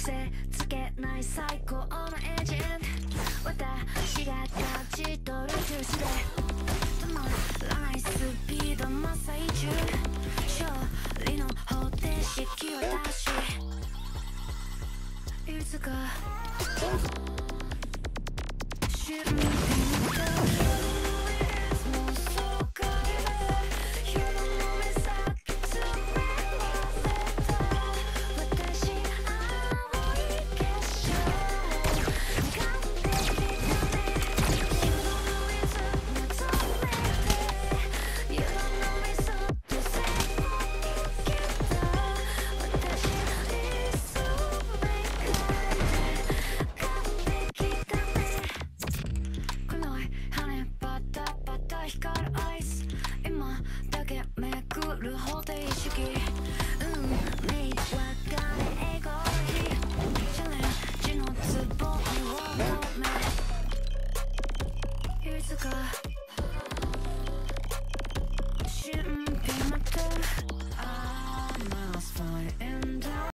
癖つけない最高のエージェント私が立ち取るジュースで止まらないスピード真っ最中勝利の方程式は出しいつか瞬間